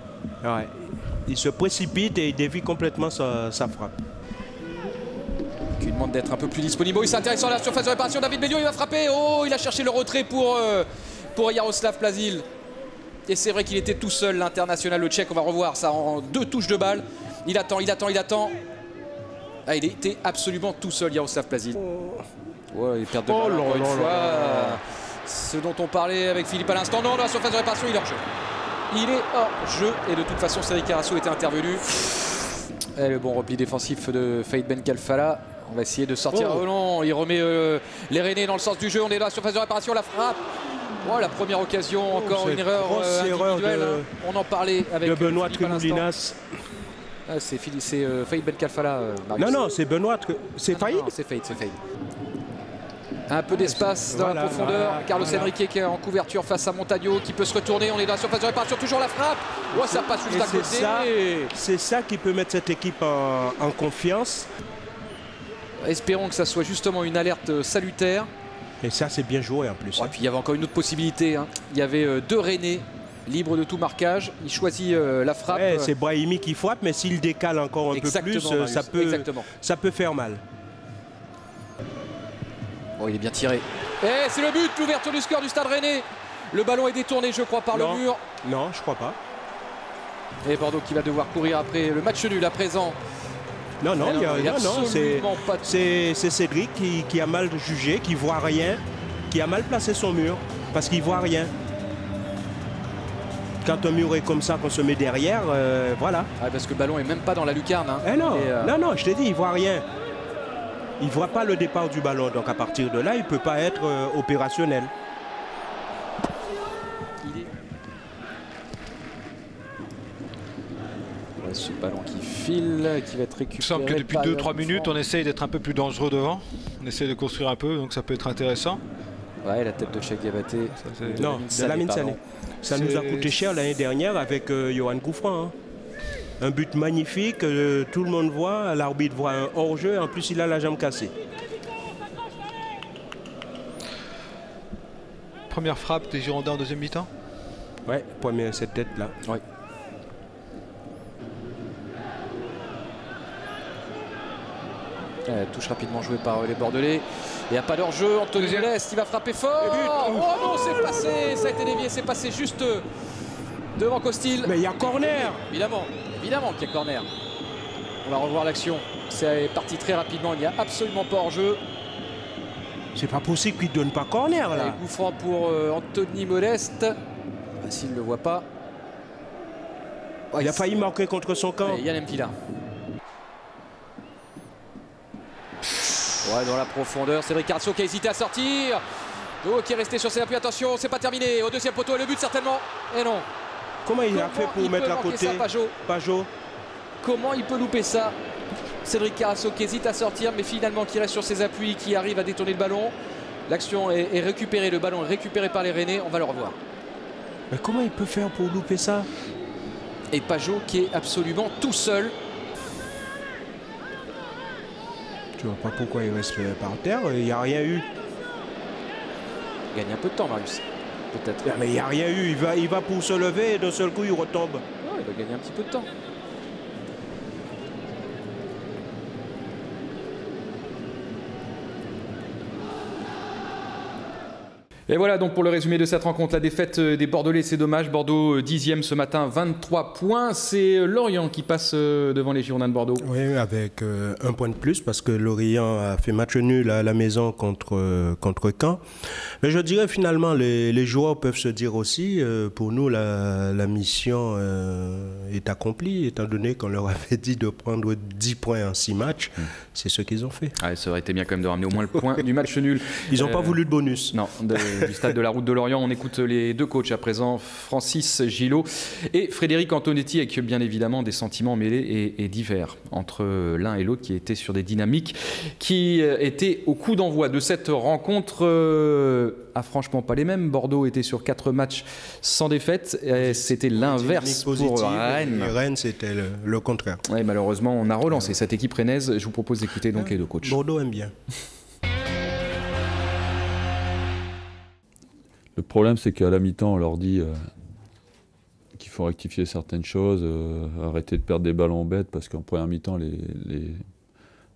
Ouais. Il se précipite et il dévie complètement sa, sa frappe. qui lui demande d'être un peu plus disponible. Oui, c'est intéressant la surface de réparation. David Béliot, il va frapper. Oh, il a cherché le retrait pour, euh, pour Jaroslav Plazil. Et c'est vrai qu'il était tout seul, l'international, le tchèque. On va revoir ça en deux touches de balle. Il attend, il attend, il attend. Ah, il était absolument tout seul, Jaroslav Plazil. Ouais, il perd de balle oh encore là une là fois. là. Ce dont on parlait avec Philippe à l'instant. Non, dans la surface de réparation, il est hors jeu. Il est hors jeu. Et de toute façon, Cédric Carrasso était intervenu. Et le bon repli défensif de Faïd Ben Khalfala. On va essayer de sortir. Oh, oh non, il remet euh, les Rennais dans le sens du jeu. On est dans la surface de réparation, la frappe. Oh, la première occasion, encore oh, une erreur euh, individuelle. De, hein. On en parlait avec de Benoît Trimoulinas. Ah, c'est euh, Faïd Ben Khalfala. Euh, non, non, c'est Benoît. C'est Faïd. C'est Faïd, c'est Faïd. Un peu d'espace dans voilà, la profondeur. Voilà, Carlos voilà. Henrique qui est en couverture face à Montagno qui peut se retourner. On est dans la surface de réparation. Toujours la frappe. Oh, ça passe juste à côté. C'est ça qui peut mettre cette équipe en, en confiance. Espérons que ça soit justement une alerte salutaire. Et ça, c'est bien joué en plus. Oh, hein. Et puis il y avait encore une autre possibilité. Hein. Il y avait euh, deux Rennais libres de tout marquage. Il choisit euh, la frappe. Ouais, c'est Brahimi qui frappe, mais s'il décale encore un Exactement, peu plus, euh, ça, peut, ça peut faire mal. Oh, il est bien tiré. Et c'est le but, l'ouverture du score du Stade Rennais. Le ballon est détourné, je crois, par non. le mur. Non, je crois pas. Et Bordeaux qui va devoir courir après le match nul à présent. Non, non, il y a, il y a non, c'est de... Cédric qui, qui a mal jugé, qui voit rien, qui a mal placé son mur, parce qu'il voit rien. Quand un mur est comme ça, qu'on se met derrière, euh, voilà. Ah, parce que le ballon est même pas dans la lucarne. Hein. Eh non, Et euh... non, non, je t'ai dit, il voit rien. Il ne voit pas le départ du ballon, donc à partir de là, il ne peut pas être euh, opérationnel. Il est... ouais, ce ballon qui file, qui va être récupéré. Il me semble que depuis deux trois minutes, on essaye d'être un peu plus dangereux devant. On essaye de construire un peu, donc ça peut être intéressant. Ouais, la tête de Cheikh Diabaté. Non, de Lamine Sané. Ça nous a coûté cher l'année dernière avec euh, Johan Gouffran. Hein. Un but magnifique, euh, tout le monde voit, l'arbitre voit un hors-jeu, en plus il a la jambe cassée. Première frappe des Girondins en deuxième mi-temps. Ouais, première cette tête-là. Ouais. Elle touche rapidement jouée par les Bordelais. Il n'y a pas d'hors-jeu, Anthony Lest, il va frapper fort. Oh non, c'est passé, ça a été dévié, c'est passé juste devant Costil. Mais il y a corner. Évidemment, évidemment qu'il y a corner. On va revoir l'action. C'est parti très rapidement, il n'y a absolument pas hors-jeu. C'est pas possible qu'il ne donne pas corner là. Coup franc pour euh, Anthony Modeste. Ah, s'il ne le voit pas. Ouais, il a failli marquer contre son camp. Et Yann Mpila. Ouais, dans la profondeur, Cédric Carrasso qui a hésité à sortir. Oh, qui est resté sur ses appuis. Attention, c'est pas terminé. Au deuxième poteau, et le but certainement. Et non. Comment il Comment a fait pour il mettre à côté ça, Pajot. Pajot. Comment il peut louper ça? Cédric Carrasso qui hésite à sortir, mais finalement qui reste sur ses appuis, qui arrive à détourner le ballon. L'action est, est récupérée, le ballon est récupéré par les Rennais. On va le revoir. Mais comment il peut faire pour louper ça? Et Pajot qui est absolument tout seul. Tu vois pas pourquoi il reste par terre, il n'y a rien eu. Il gagne un peu de temps, Marius. Peut-être. Mais il n'y a rien eu, il va, il va pour se lever et d'un seul coup il retombe. Oh, il va gagner un petit peu de temps. Et voilà donc pour le résumé de cette rencontre, la défaite des Bordelais, c'est dommage. Bordeaux dixième ce matin, vingt-trois points. C'est Lorient qui passe devant les Girondins de Bordeaux. Oui, avec euh, un point de plus parce que Lorient a fait match nul à la maison contre, euh, contre Caen. Mais je dirais finalement, les, les joueurs peuvent se dire aussi, euh, pour nous, la, la mission euh, est accomplie, étant donné qu'on leur avait dit de prendre dix points en six matchs. Mmh. C'est ce qu'ils ont fait. Ah, ça aurait été bien quand même de ramener au moins le point du match nul. Ils n'ont euh, pas voulu de bonus. Non, de, du stade de la Route de Lorient. On écoute les deux coachs à présent, Francis Gillot et Frédéric Antonetti, avec bien évidemment des sentiments mêlés et, et divers entre l'un et l'autre, qui étaient sur des dynamiques qui étaient au coup d'envoi de cette rencontre. Euh, ah, franchement pas les mêmes. Bordeaux était sur quatre matchs sans défaite. C'était l'inverse pour Rennes. Et Rennes, c'était le, le contraire. Ouais, malheureusement, on a relancé cette équipe rennaise. Je vous propose d'écouter donc les deux coachs. Bordeaux aime bien. Le problème, c'est qu'à la mi-temps, on leur dit euh, qu'il faut rectifier certaines choses, euh, arrêter de perdre des ballons bêtes, parce qu'en première mi-temps, les, les,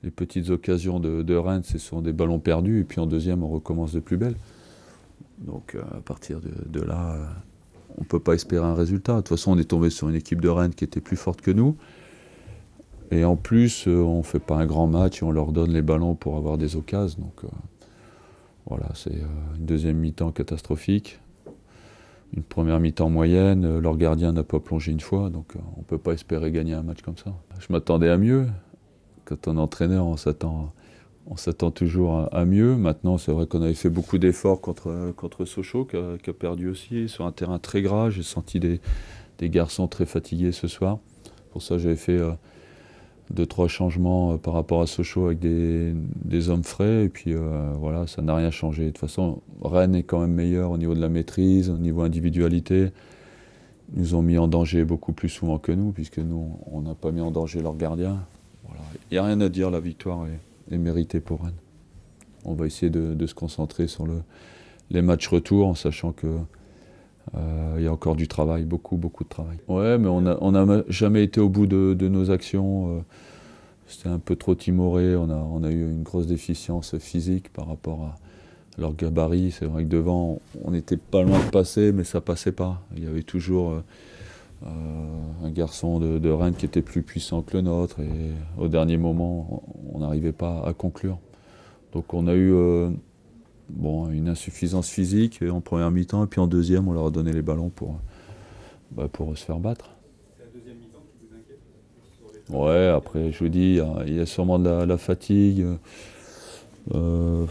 les petites occasions de, de Rennes, ce sont des ballons perdus, et puis en deuxième, on recommence de plus belle. Donc euh, à partir de, de là, euh, on ne peut pas espérer un résultat. De toute façon, on est tombé sur une équipe de Rennes qui était plus forte que nous. Et en plus, euh, on ne fait pas un grand match et on leur donne les ballons pour avoir des occasions. Donc euh, voilà, c'est euh, une deuxième mi-temps catastrophique. Une première mi-temps moyenne, euh, leur gardien n'a pas plongé une fois, donc euh, on ne peut pas espérer gagner un match comme ça. Je m'attendais à mieux. Quand on est entraîneur, on s'attend, on s'attend toujours à, à mieux. Maintenant, c'est vrai qu'on avait fait beaucoup d'efforts contre, contre Sochaux, qui a, qui a perdu aussi, sur un terrain très gras. J'ai senti des, des garçons très fatigués ce soir. Pour ça, j'avais fait euh, deux, trois changements euh, par rapport à Sochaux avec des, des hommes frais. Et puis euh, voilà, ça n'a rien changé. De toute façon, Rennes est quand même meilleur au niveau de la maîtrise, au niveau individualité. Ils nous ont mis en danger beaucoup plus souvent que nous, puisque nous, on n'a pas mis en danger leurs gardiens. Voilà. Il n'y a rien à dire, la victoire est, est méritée pour Rennes. On va essayer de, de se concentrer sur le, les matchs retour, en sachant que euh, il y a encore du travail, beaucoup, beaucoup de travail. Ouais, mais on n'a jamais été au bout de, de nos actions. Euh, C'était un peu trop timoré. On a, on a eu une grosse déficience physique par rapport à leur gabarit. C'est vrai que devant, on n'était pas loin de passer, mais ça passait pas. Il y avait toujours euh, euh, un garçon de, de Rennes qui était plus puissant que le nôtre. Et au dernier moment, on n'arrivait pas à conclure. Donc on a eu euh, bon, une insuffisance physique en première mi-temps, et puis en deuxième, on leur a donné les ballons pour, bah, pour se faire battre. C'est la deuxième mi-temps qui vous inquiète sur les... Ouais, après, je vous dis, il y a, il y a sûrement de la, la fatigue. Euh,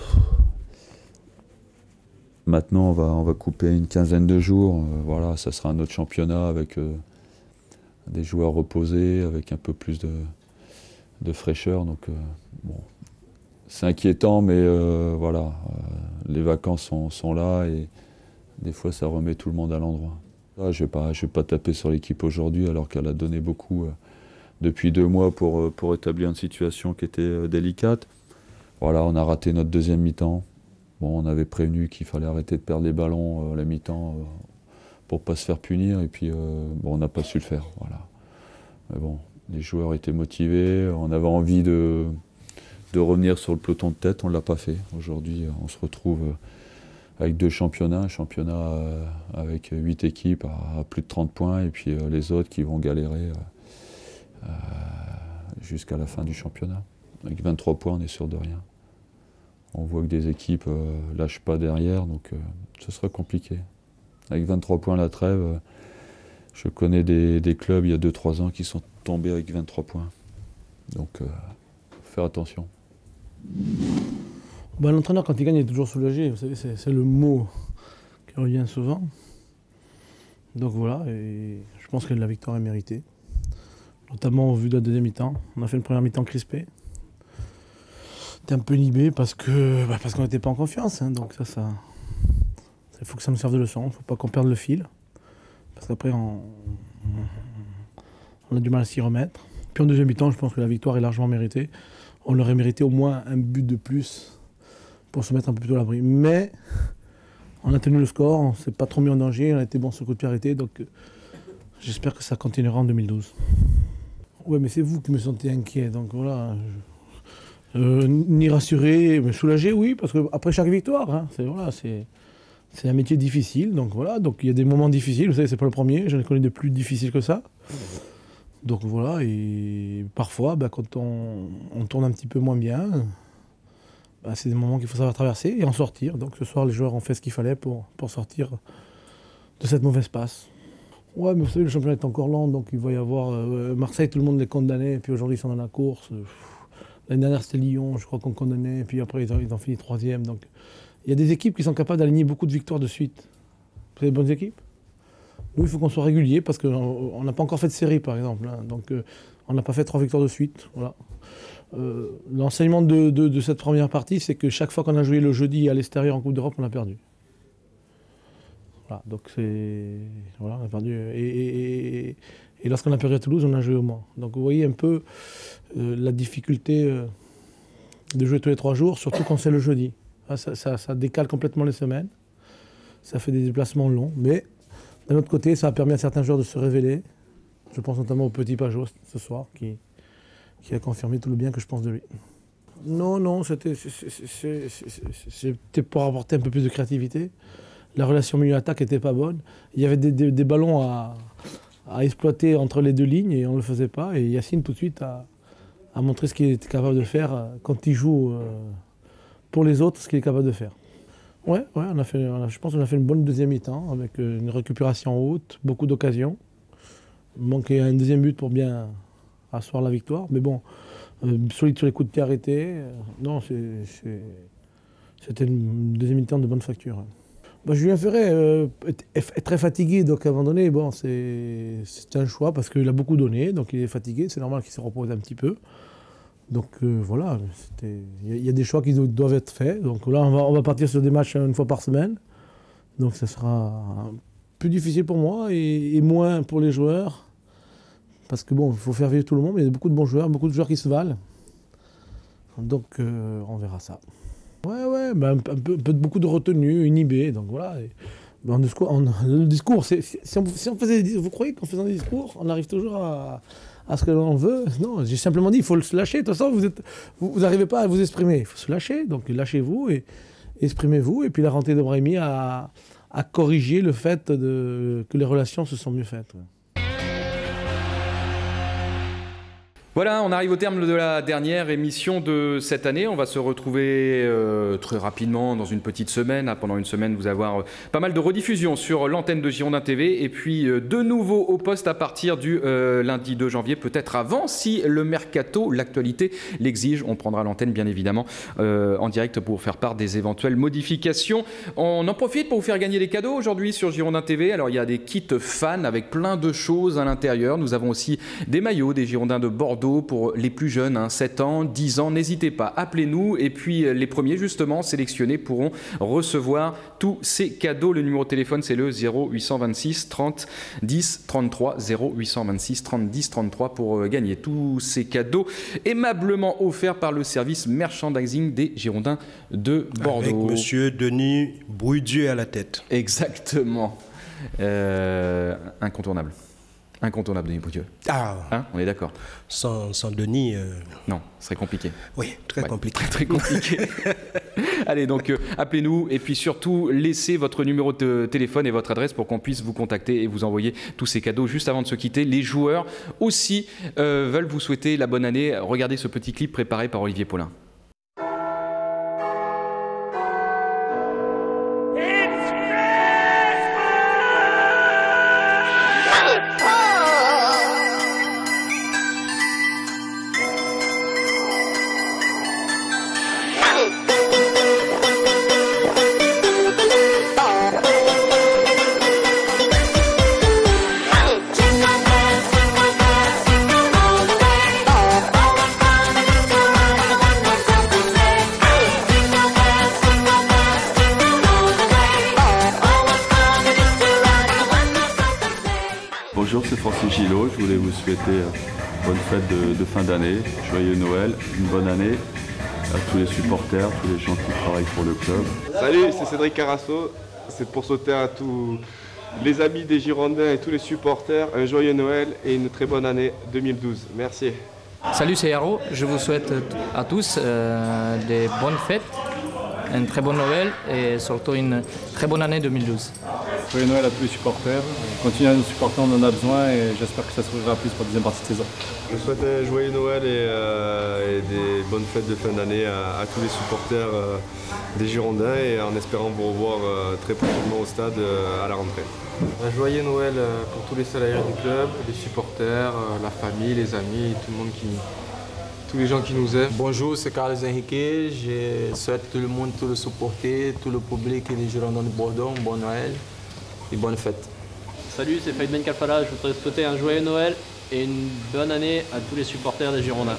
maintenant, on va, on va couper une quinzaine de jours. Euh, voilà, ça sera un autre championnat avec euh, des joueurs reposés, avec un peu plus de, de fraîcheur. Donc, euh, bon, c'est inquiétant, mais euh, voilà, euh, les vacances sont, sont là et des fois, ça remet tout le monde à l'endroit. Je ne vais pas, je vais pas taper sur l'équipe aujourd'hui, alors qu'elle a donné beaucoup euh, depuis deux mois pour, pour établir une situation qui était euh, délicate. Voilà, on a raté notre deuxième mi-temps. Bon, on avait prévenu qu'il fallait arrêter de perdre les ballons à euh, la mi-temps euh, pour ne pas se faire punir, et puis euh, bon, on n'a pas su le faire. Voilà. Mais bon, les joueurs étaient motivés, on avait envie de, de revenir sur le peloton de tête, on ne l'a pas fait. Aujourd'hui, on se retrouve avec deux championnats, un championnat euh, avec huit équipes à, à plus de trente points, et puis euh, les autres qui vont galérer euh, euh, jusqu'à la fin du championnat. Avec vingt-trois points, on est sûr de rien. On voit que des équipes ne euh, lâchent pas derrière, donc euh, ce sera compliqué. Avec vingt-trois points à la trêve, euh, je connais des, des clubs il y a deux trois ans qui sont tombés avec vingt-trois points. Donc, il euh, faut faire attention. Ben, l'entraîneur, quand il gagne, il est toujours soulagé. Vous savez, c'est le mot qui revient souvent. Donc voilà, et je pense que la victoire est méritée. Notamment au vu de la deuxième mi-temps. On a fait une première mi-temps crispée. C'était un peu inhibé parce que bah parce qu'on n'était pas en confiance. Hein, donc ça, ça, il faut que ça nous serve de leçon. Il ne faut pas qu'on perde le fil. Parce qu'après, on, on a du mal à s'y remettre. Puis en deuxième mi-temps, je pense que la victoire est largement méritée. On aurait mérité au moins un but de plus pour se mettre un peu plus tôt à l'abri. Mais on a tenu le score, on ne s'est pas trop mis en danger, on a été bon sur le coup de pied arrêté. Donc euh, j'espère que ça continuera en deux mille douze. Ouais, mais c'est vous qui me sentez inquiet. Donc voilà. Je... Euh, ni rassuré, mais soulagé, oui, parce qu'après chaque victoire, hein, c'est voilà, c'est un métier difficile. Donc voilà, donc il y a des moments difficiles. Vous savez, c'est pas le premier. J'en ai connu de plus difficiles que ça. Donc voilà, et parfois, bah, quand on, on tourne un petit peu moins bien, bah, c'est des moments qu'il faut savoir traverser et en sortir. Donc ce soir, les joueurs ont fait ce qu'il fallait pour, pour sortir de cette mauvaise passe. Ouais, mais vous savez, le championnat est encore lent, donc il va y avoir... Euh, Marseille, tout le monde les condamnait, et puis aujourd'hui, ils sont dans la course. L'année dernière, c'était Lyon, je crois qu'on condamnait, et puis après, ils ont, ils ont fini troisième. Donc il y a des équipes qui sont capables d'aligner beaucoup de victoires de suite. C'est des bonnes équipes. Nous, il faut qu'on soit régulier parce qu'on n'a pas encore fait de série, par exemple. Hein. Donc, euh, on n'a pas fait trois victoires de suite. Voilà. Euh, L'enseignement de, de, de cette première partie, c'est que chaque fois qu'on a joué le jeudi à l'extérieur en Coupe d'Europe, on a perdu. Voilà. Donc, c'est. Voilà, on a perdu. Et, et, et, et lorsqu'on a perdu à Toulouse, on a joué au Mans. Donc, vous voyez un peu euh, la difficulté euh, de jouer tous les trois jours, surtout quand c'est le jeudi. Ça, ça, ça décale complètement les semaines. Ça fait des déplacements longs, mais. D'un autre côté, ça a permis à certains joueurs de se révéler. Je pense notamment au petit Pajot ce soir, qui, qui a confirmé tout le bien que je pense de lui. Non, non, c'était pour apporter un peu plus de créativité. La relation milieu-attaque n'était pas bonne. Il y avait des, des, des ballons à, à exploiter entre les deux lignes et on ne le faisait pas. Et Yacine, tout de suite, a, a montré ce qu'il était capable de faire quand il joue euh, pour les autres, ce qu'il est capable de faire. Ouais, ouais, on a fait, on a, je pense qu'on a fait une bonne deuxième mi-temps avec une récupération haute, beaucoup d'occasions. Il manquait un deuxième but pour bien asseoir la victoire. Mais bon, euh, solide sur les coups de pied arrêtés. Euh, non, c'était une deuxième mi-temps de bonne facture. Bah, Julien Ferret euh, est, est très fatigué, donc à un moment donné, bon, c'est un choix parce qu'il a beaucoup donné, donc il est fatigué, c'est normal qu'il se repose un petit peu. Donc euh, voilà, il y, y a des choix qui doivent être faits. Donc là, on va, on va partir sur des matchs une fois par semaine. Donc ça sera plus difficile pour moi et, et moins pour les joueurs. Parce que bon, il faut faire vivre tout le monde, mais il y a beaucoup de bons joueurs, beaucoup de joueurs qui se valent. Donc euh, on verra ça. Ouais, ouais, bah, un, peu, un peu, beaucoup de retenue, inhibé, donc voilà. Et, bah, en discours, en, le discours, si, on, si on faisait, vous croyez qu'en faisant des discours, on arrive toujours à, à ce que l'on veut? Non, j'ai simplement dit, il faut se lâcher. De toute façon, vous n'arrivez pas à vous exprimer. Il faut se lâcher, donc lâchez-vous et exprimez-vous. Et puis la rentrée de Brahimi a, a corrigé le fait de, que les relations se sont mieux faites. Ouais. Voilà, on arrive au terme de la dernière émission de cette année. On va se retrouver euh, très rapidement dans une petite semaine. Pendant une semaine, vous allez avoir euh, pas mal de rediffusions sur l'antenne de Girondin T V. Et puis, euh, de nouveau au poste à partir du euh, lundi deux janvier, peut-être avant, si le mercato, l'actualité l'exige. On prendra l'antenne, bien évidemment, euh, en direct pour faire part des éventuelles modifications. On en profite pour vous faire gagner des cadeaux aujourd'hui sur Girondin T V. Alors, il y a des kits fans avec plein de choses à l'intérieur. Nous avons aussi des maillots des Girondins de Bordeaux pour les plus jeunes, hein, sept ans, dix ans. N'hésitez pas, appelez-nous. Et puis les premiers, justement, sélectionnés pourront recevoir tous ces cadeaux. Le numéro de téléphone, c'est le zéro huit cent vingt-six trente dix trente-trois. zéro huit cent vingt-six trente dix trente-trois pour gagner tous ces cadeaux aimablement offerts par le service merchandising des Girondins de Bordeaux. Avec monsieur Denis Brudieu à la tête. Exactement. Euh, incontournable. Incontournable, Denis Brudieu. Ah, hein, on est d'accord. Sans, sans Denis... Euh... Non, ce serait compliqué. Oui, très ouais, compliqué. Très, très compliqué. Allez, donc euh, appelez-nous et puis surtout laissez votre numéro de téléphone et votre adresse pour qu'on puisse vous contacter et vous envoyer tous ces cadeaux juste avant de se quitter. Les joueurs aussi euh, veulent vous souhaiter la bonne année. Regardez ce petit clip préparé par Olivier Paulin. Bonjour, c'est Francis Gillot. Je voulais vous souhaiter bonne fête de, de fin d'année, joyeux Noël, une bonne année à tous les supporters, tous les gens qui travaillent pour le club. Salut, c'est Cédric Carasso. C'est pour souhaiter à tous les amis des Girondins et tous les supporters un joyeux Noël et une très bonne année deux mille douze. Merci. Salut, c'est Haro. Je vous souhaite à tous euh, des bonnes fêtes, un très bon Noël et surtout une très bonne année deux mille douze. Joyeux Noël à tous les supporters. Continuez à nous supporter, on en a besoin et j'espère que ça se verra plus pour la deuxième partie de saison. Je souhaite un joyeux Noël et, euh, et des bonnes fêtes de fin d'année à, à tous les supporters euh, des Girondins et en espérant vous revoir euh, très prochainement au stade euh, à la rentrée. Un joyeux Noël pour tous les salariés du club, les supporters, la famille, les amis, tout le monde qui, tous les gens qui nous aiment. Bonjour, c'est Carlos Henrique. Je souhaite tout le monde, tout le supporter, tout le public et les Girondins de Bordeaux, un bon Noël et bonne fête. Salut, c'est Faïd Ben Kalfala. Je voudrais souhaiter un joyeux Noël et une bonne année à tous les supporters des Girondins.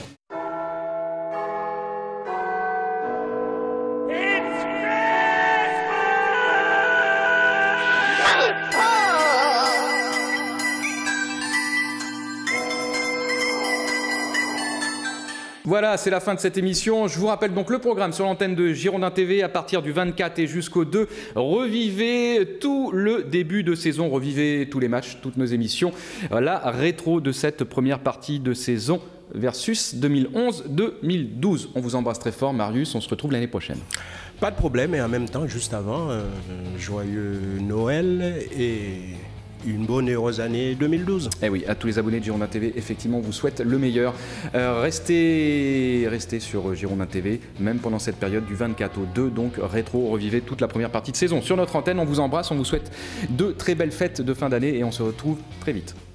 Voilà, c'est la fin de cette émission. Je vous rappelle donc le programme sur l'antenne de Girondin T V à partir du vingt-quatre et jusqu'au deux. Revivez tout le début de saison, revivez tous les matchs, toutes nos émissions. La rétro de cette première partie de saison versus deux mille onze deux mille douze. On vous embrasse très fort, Marius. On se retrouve l'année prochaine. Pas de problème. Et en même temps, juste avant, euh, joyeux Noël et une bonne et heureuse année deux mille douze. Eh oui, à tous les abonnés de Girondin T V, effectivement, on vous souhaite le meilleur. Euh, restez, restez sur Girondin T V, même pendant cette période du vingt-quatre au deux, donc rétro, revivez toute la première partie de saison. Sur notre antenne, on vous embrasse, on vous souhaite de très belles fêtes de fin d'année et on se retrouve très vite.